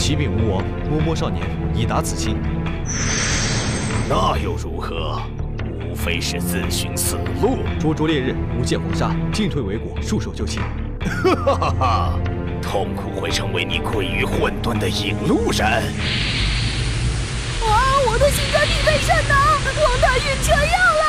启禀吴王，嬷嬷少年已达此境。 那又如何？无非是自寻死路。 灼灼烈日，无见黄沙，进退维谷，束手就擒。 哈哈哈哈！痛苦会成为你归于混沌的引路人。 啊！我的心肝脾肺肾呢？王大运这样了！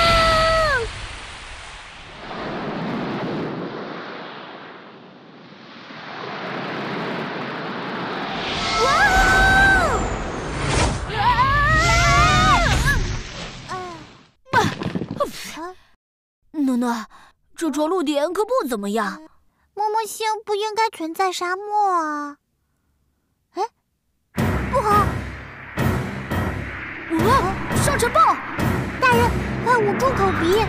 诺诺，这着陆点可不怎么样。 嬷嬷星不应该存在沙漠啊！哎，不好！ 上尘暴！ 大人，快捂住口鼻！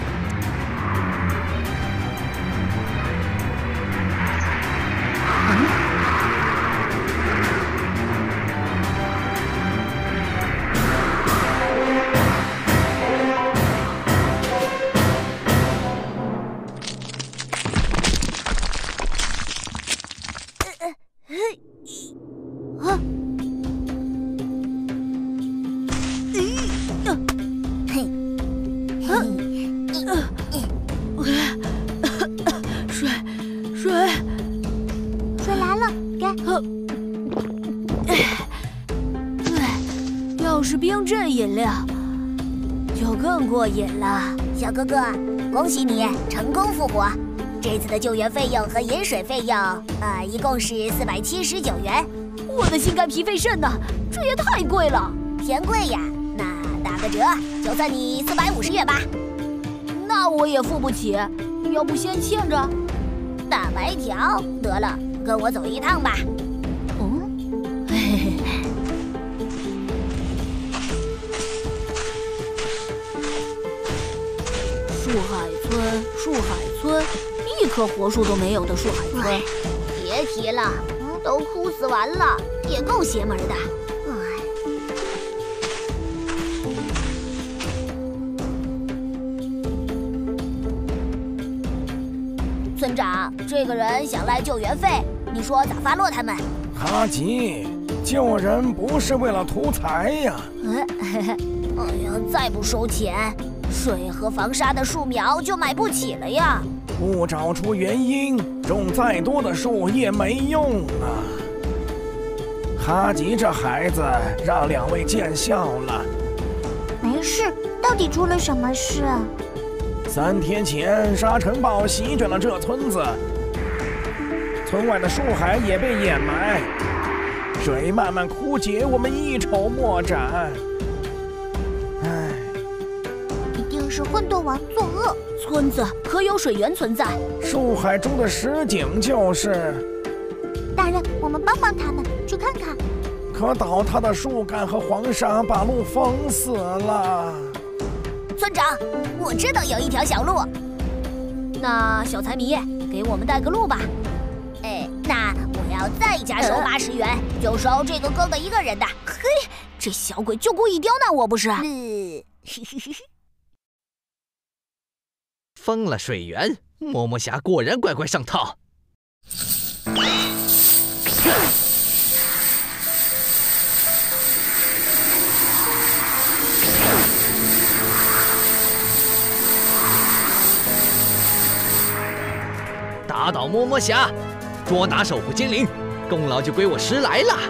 水来了，给。 要是冰镇饮料，就更过瘾了。 小哥哥，恭喜你成功复活！这次的救援费用和饮水费用，一共是479元。 我的心肝脾肺肾呢？这也太贵了。 嫌贵呀？那打个折，就算你450元吧。 那我也付不起，要不先欠着？ 大白条，得了，跟我走一趟吧。 嘿嘿。树海村，一棵活树都没有的树海村。 别提了，都枯死完了，也够邪门的。村长，这个人想赖救援费，你说咋发落他们？ 哈吉，救人不是为了图财呀！ 哎呀，再不收钱，水和防沙的树苗就买不起了呀！ 不找出原因，种再多的树也没用啊！哈吉这孩子让2位见笑了。 没事，到底出了什么事 ？3天前，沙尘暴席卷了这村子，村外的树海也被掩埋，水慢慢枯竭，我们一筹莫展。唉， 一定是混沌王作恶。 村子可有水源存在？ 树海中的实景就是。 大人，我们帮帮他们，去看看。 可倒塌的树干和黄沙把路封死了。 村长，我知道有一条小路。 那小财迷，给我们带个路吧。 那我要再加收80元，就收这个哥哥一个人的。 嘿，这小鬼就故意刁难我不是？ 封了水源，嬷嬷侠果然乖乖上套。打倒嬷嬷侠，捉拿守护精灵，功劳就归我10来了。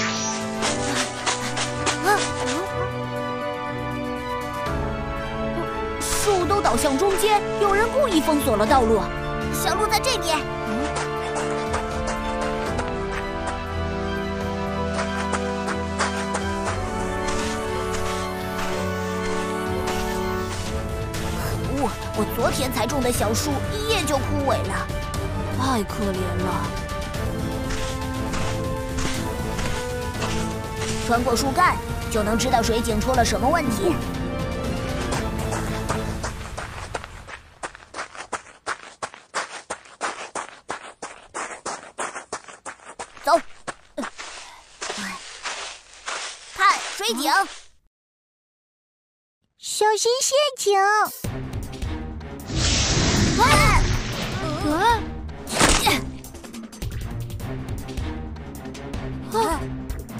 树都倒向中间，有人故意封锁了道路。 小路在这边。可恶！我昨天才种的小树，一夜就枯萎了， 太可怜了。 穿过树干，就能知道水井出了什么问题。走，看水井， 小心陷阱！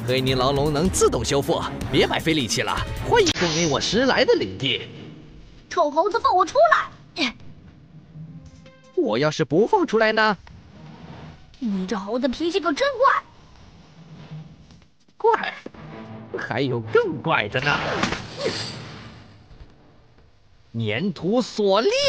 黑泥牢笼能自动修复，别白费力气了。欢迎光临我迟来的领地。 臭猴子，放我出来！ 我要是不放出来呢？ 你这猴子脾气可真怪！ 怪，还有更怪的呢。粘土锁链。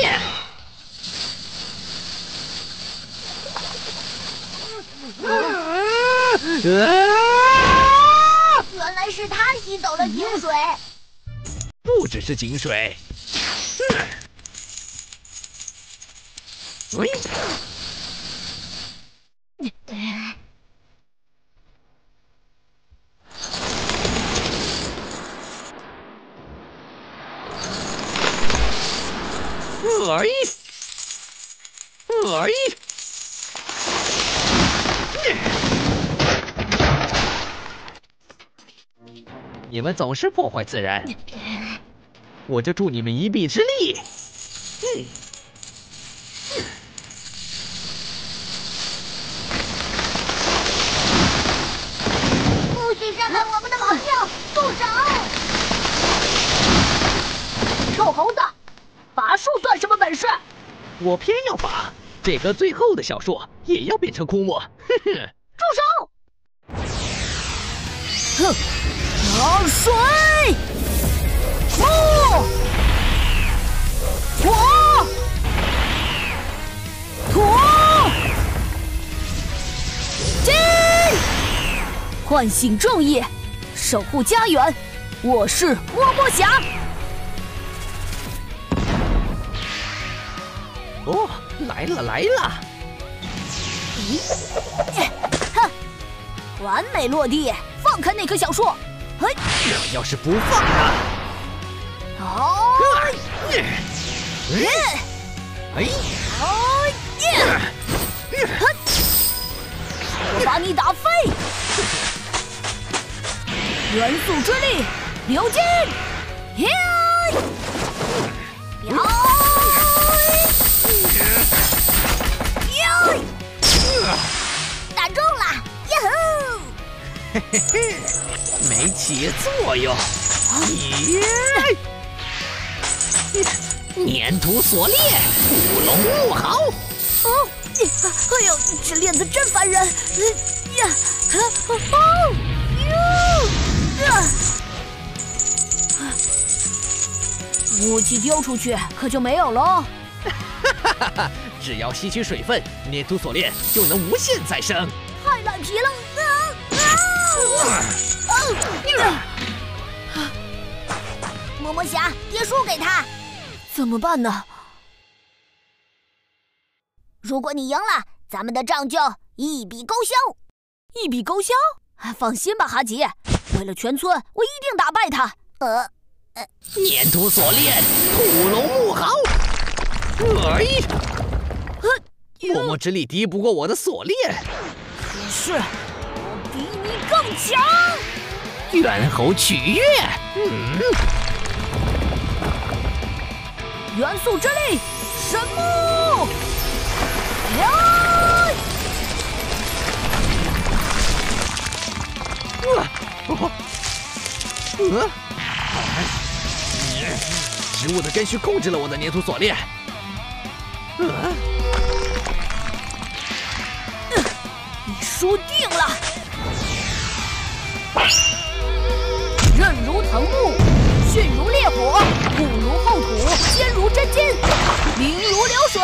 原来是他吸走了井水。 不只是井水。喂。你们总是破坏自然，我就助你们一臂之力。 不许伤害我们的朋友！住手！臭猴子，拔树算什么本事？ 我偏要拔，这棵最厚的小树也要变成枯木。哼哼！ 住手！ 哼！潮水，木，火，土，金，唤醒正义，守护家园。我是摸摸侠。 哦，来了来了！ 哼，完美落地，放开那棵小树。 我要是不放呢？ 我把你打飞！元素之力，流金！打中了！呀吼！ 嘿嘿嘿，没起作用。粘土锁链，舞龙木豪。 哦，哎呦，这链子真烦人！武器丢出去可就没有了。 只要吸取水分，粘土锁链就能无限再生。 太赖皮了！摸摸侠，别输给他。怎么办呢？如果你赢了，咱们的账就一笔勾销。一笔勾销？放心吧，哈吉，为了全村，我一定打败他。 粘土锁链，土龙木豪。默默之力敌不过我的锁链。 是，我比你更强。 猿猴取悦。 元素之力，神木。 植物的根须控制了我的粘土锁链。 你输定了！刃如藤木，迅如烈火，固如厚土，坚如真金，灵如流水。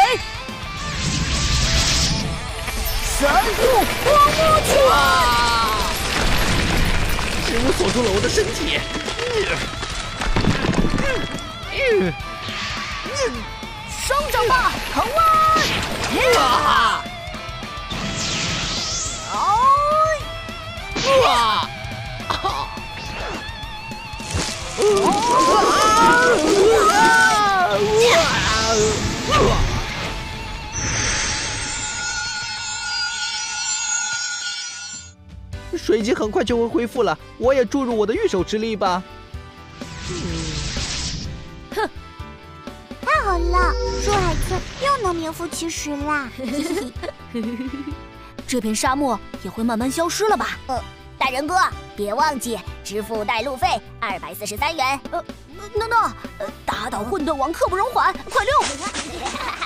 神速光魔拳！ 植物锁住了我的身体。 生长吧，藤蛙！ 水晶很快就会恢复了，我也注入我的御手之力吧。 哼， 太好了，树海村又能名副其实啦。 这片沙漠也会慢慢消失了吧？ 大人哥，别忘记支付带路费243元。诺诺，打倒混沌王刻不容缓，快溜！